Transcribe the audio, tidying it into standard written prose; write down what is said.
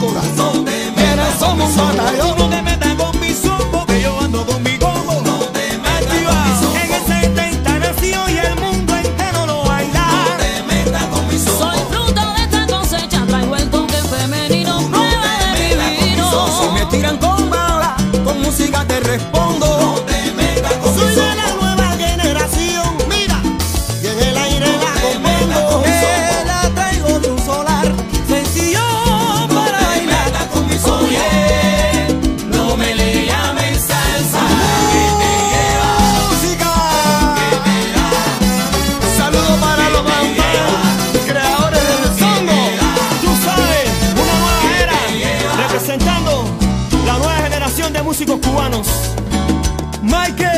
corazón. No te Quienes metas con somos mi un son. batallón. No te metas con mi son, porque yo ando con mi gogo. No te metas con mi Activado. son. En el 70 nació y el mundo entero lo baila. No te metas con mi son. Soy fruto de esta cosecha, traigo el toque femenino, No prueba te de metas mi con mi son. Si me vino. tiran con bala, con música te respondo. No te metas con mi Soy de son. la nueva generación, mira, y en el aire la te metas compongo. con mi son. La traigo de un solar, sencillo No para te bailar. metas con mi son. Oye, No me le llames salsa, que te lleva, música. que te da. Saludos para los mamás, creadores del songo. Tú sabes, una nueva era, representando la nueva generación de músicos cubanos. Michael